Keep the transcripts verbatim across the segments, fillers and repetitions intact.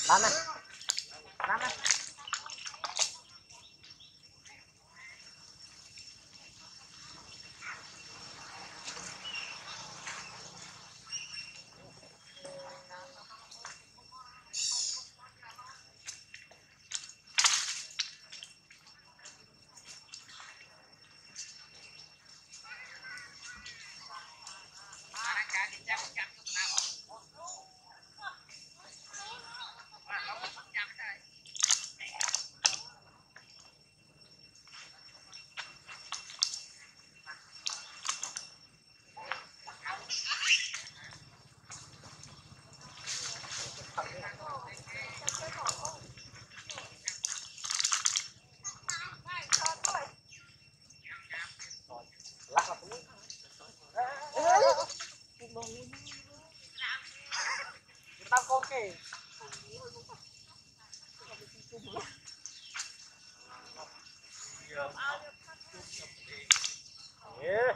Lắm này. Lắm này. Tao con kì. Yeah.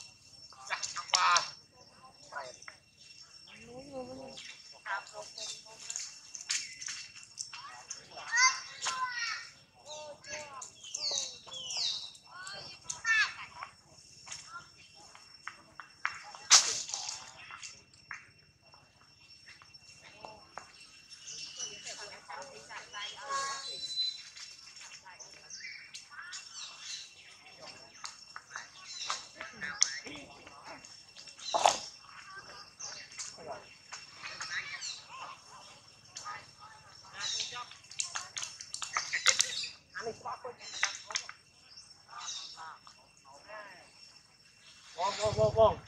Vâng, vâng, vâng, vâng.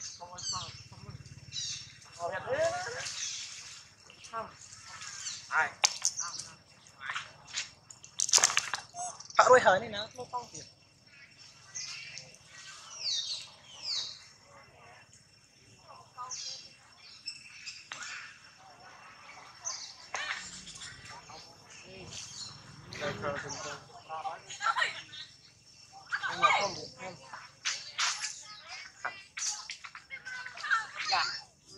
Ờ, đẹp thế. Ai. Tạo đuôi hởi này nó không phong tiền. Đây, thờ dùm tôi. Nhưng mà không được không. Dạ.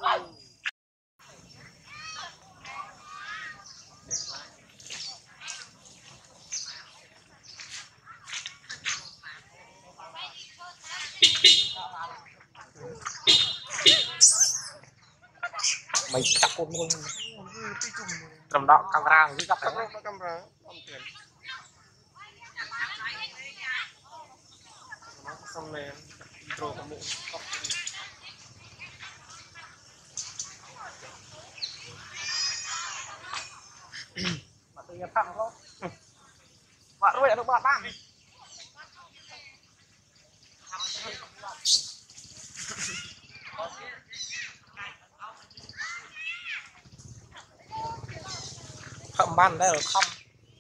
Mày cặp con luôn. Trầm đạo camera với gặp đấy. Camera không tiền. Nó xong này intro của mụ. Bạn tự nhiên phạm không? Bạn ơi, được bạn bạn. Phạm ban đây rồi không?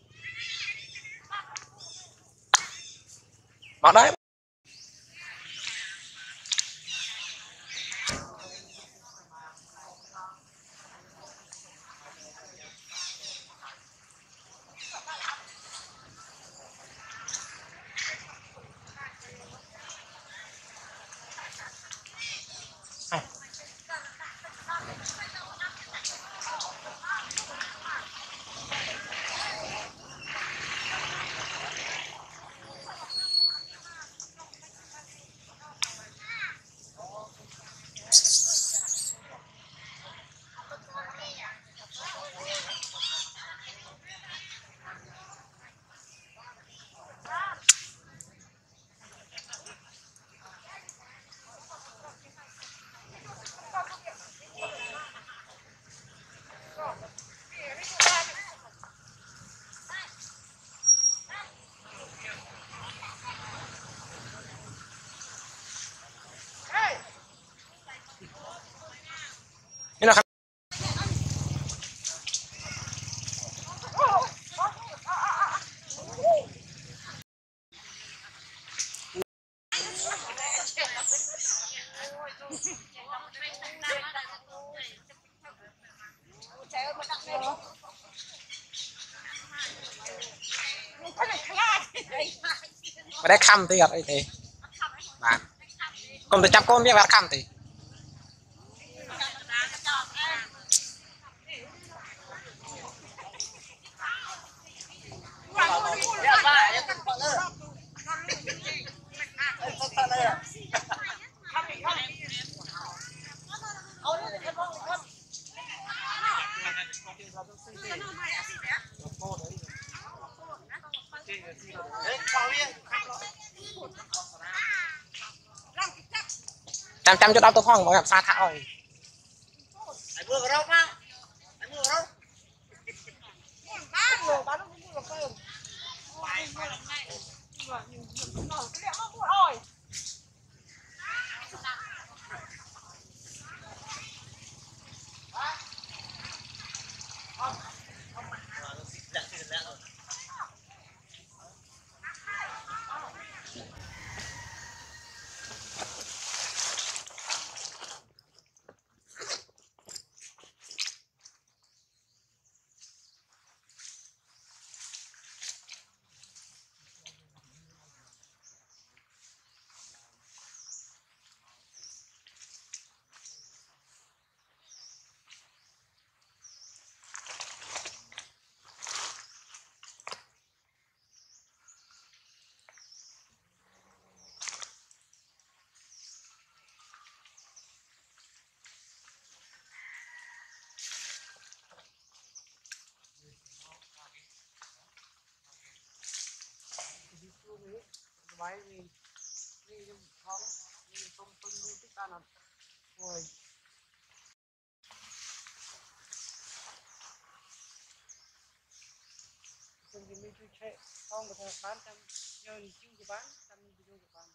Bạn đấy. Ini lah kan. Mà đây khăm thì gặp ấy thì bạn còn tôi chắp con biết bạn khăm thì chăm chăm cho đau tôi phong mà gặp xa thảo rồi ai mưa đâu mà ai mưa đâu bán rồi bán nó cũng mua được cơm cái liệu nó mua rồi máy mình mình không mình không không như chúng ta làm rồi mình thì mình chơi không có thể bán trăm nhờ chịu của bán trăm video của bán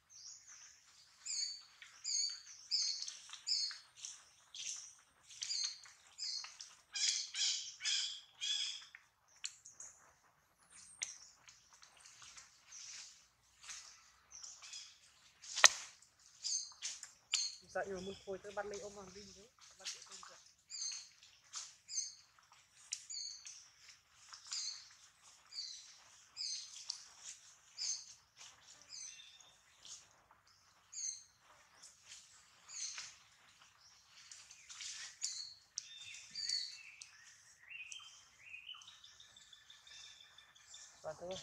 dạy rồi muốn khôi tới bắt lấy ôm hàng đi đấy bắt được không được và thôi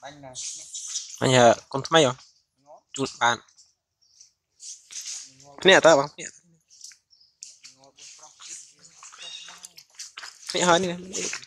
anh này anh nhờ con thay không chuột bạn nè tao bằng nè hơi nè